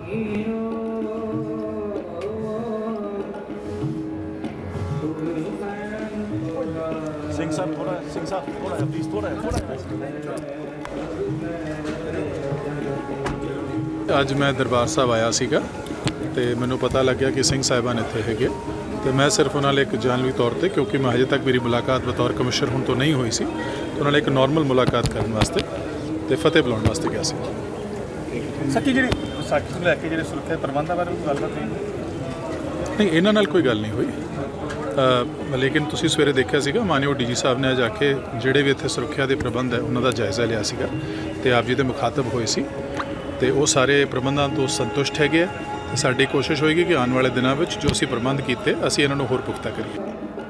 सिंह साहब थोड़ा प्लीज थोड़ा ਅੱਜ ਮੈਂ ਦਰਬਾਰ ਸਾਹਿਬ ਆਇਆ ਸੀਗਾ ਤੇ ਮੈਨੂੰ ਪਤਾ ਲੱਗਿਆ ਕਿ ਸਿੰਘ ਸਾਹਿਬਾਨ ਇੱਥੇ ਹੈਗੇ ਤੇ ਮੈਂ ਸਿਰਫ ਉਹਨਾਂ ਲਈ ਇੱਕ ਜਾਨਵੀ ਤੌਰ ਤੇ, ਕਿਉਂਕਿ ਮੈਂ ਹਜੇ ਤੱਕ ਮੇਰੀ ਮੁਲਾਕਾਤ ਬਤੌਰ ਕਮਿਸ਼ਨਰ ਹੁਣ ਤੋਂ ਨਹੀਂ ਹੋਈ ਸੀ, ਉਹਨਾਂ ਲਈ ਇੱਕ ਨਾਰਮਲ ਮੁਲਾਕਾਤ ਕਰਨ ਵਾਸਤੇ ਤੇ ਫਤਿਹ ਬੁਲਾਉਣ ਵਾਸਤੇ ਗਿਆ ਸੀ। ਸੱਚੀ ਜਿਹੜੀ ਵਿਸਾਖੀ ਨੂੰ ਲੈ ਕੇ ਜਿਹੜੇ ਸੁਰੱਖਿਆ ਪ੍ਰਬੰਧਾਂ ਬਾਰੇ ਗੱਲਬਾਤ ਹੋਈ? ਨਹੀਂ, ਇਹਨਾਂ ਨਾਲ ਕੋਈ ਗੱਲ ਨਹੀਂ ਹੋਈ, ਲੇਕਿਨ ਤੁਸੀਂ ਸਵੇਰੇ ਦੇਖਿਆ ਸੀਗਾ ਮਾਨਯੋਗ ਡੀਜੀ ਸਾਹਿਬ ਨੇ ਅੱਜ ਆ ਕੇ ਜਿਹੜੇ ਵੀ ਇੱਥੇ ਸੁਰੱਖਿਆ ਦੇ ਪ੍ਰਬੰਧ ਹੈ ਉਹਨਾਂ ਦਾ ਜਾਇਜ਼ਾ ਲਿਆ ਸੀਗਾ ਤੇ ਆਪ ਜੀ ਦੇ ਮੁਖਾਤਬ ਹੋਏ ਸੀ ਤੇ ਉਹ ਸਾਰੇ ਪ੍ਰਬੰਧਾਂ ਤੋਂ ਸੰਤੁਸ਼ਟ ਹੈਗੇ ਤੇ ਸਾਡੀ ਕੋਸ਼ਿਸ਼ ਹੋਏਗੀ ਕਿ ਆਉਣ ਵਾਲੇ ਦਿਨਾਂ ਵਿੱਚ ਜੋ ਅਸੀਂ ਪ੍ਰਬੰਧ ਕੀਤੇ ਅਸੀਂ ਇਹਨਾਂ ਨੂੰ ਹੋਰ ਪੁਖਤਾ ਕਰੀਏ।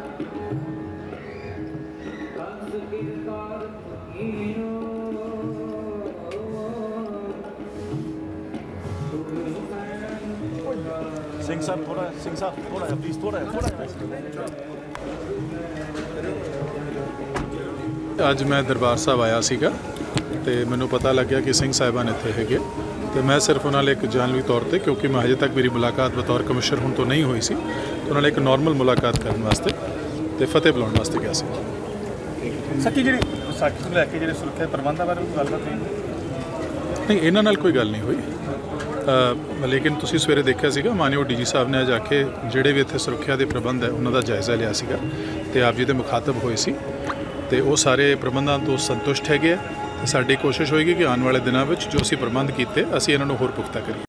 सिंह साहब थोड़ा प्लीज थोड़ा ਅੱਜ ਮੈਂ ਦਰਬਾਰ ਸਾਹਿਬ ਆਇਆ ਸੀਗਾ ਤੇ ਮੈਨੂੰ ਪਤਾ ਲੱਗਿਆ ਕਿ ਸਿੰਘ ਸਾਹਿਬਾਨ ਇੱਥੇ ਹੈਗੇ ਤੇ ਮੈਂ ਸਿਰਫ ਉਹਨਾਂ ਲਈ ਇੱਕ ਜਾਨਵੀ ਤੌਰ ਤੇ, ਕਿਉਂਕਿ ਮੈਂ ਹਜੇ ਤੱਕ ਮੇਰੀ ਮੁਲਾਕਾਤ ਬਤੌਰ ਕਮਿਸ਼ਨਰ ਹੁਣ ਤੋਂ ਨਹੀਂ ਹੋਈ ਸੀ, ਉਹਨਾਂ ਲਈ ਇੱਕ ਨਾਰਮਲ ਮੁਲਾਕਾਤ ਕਰਨ ਵਾਸਤੇ ਤੇ ਫਤਿਹ ਬੁਲਾਉਣ ਵਾਸਤੇ ਗਿਆ ਸੀ। ਸੱਚੀ ਜਿਹੜੀ ਵਿਸਾਖੀ ਨੂੰ ਲੈ ਕੇ ਜਿਹੜੇ ਸੁਰੱਖਿਆ ਪ੍ਰਬੰਧਾਂ ਬਾਰੇ ਗੱਲਬਾਤ ਹੋਈ? ਨਹੀਂ, ਇਹਨਾਂ ਨਾਲ ਕੋਈ ਗੱਲ ਨਹੀਂ ਹੋਈ, ਲੇਕਿਨ ਤੁਸੀਂ ਸਵੇਰੇ ਦੇਖਿਆ ਸੀਗਾ ਮਾਨਯੋਗ ਡੀਜੀ ਸਾਹਿਬ ਨੇ ਅੱਜ ਆ ਕੇ ਜਿਹੜੇ ਵੀ ਇੱਥੇ ਸੁਰੱਖਿਆ ਦੇ ਪ੍ਰਬੰਧ ਹੈ ਉਹਨਾਂ ਦਾ ਜਾਇਜ਼ਾ ਲਿਆ ਸੀਗਾ ਤੇ ਆਪ ਜੀ ਦੇ ਮੁਖਾਤਬ ਹੋਏ ਸੀ ਤੇ ਉਹ ਸਾਰੇ ਪ੍ਰਬੰਧਾਂ ਤੋਂ ਸੰਤੁਸ਼ਟ ਹੈਗੇ ਤੇ ਸਾਡੀ ਕੋਸ਼ਿਸ਼ ਹੋਏਗੀ ਕਿ ਆਉਣ ਵਾਲੇ ਦਿਨਾਂ ਵਿੱਚ ਜੋ ਅਸੀਂ ਪ੍ਰਬੰਧ ਕੀਤੇ ਅਸੀਂ ਇਹਨਾਂ ਨੂੰ ਹੋਰ ਪੁਖਤਾ ਕਰੀਏ।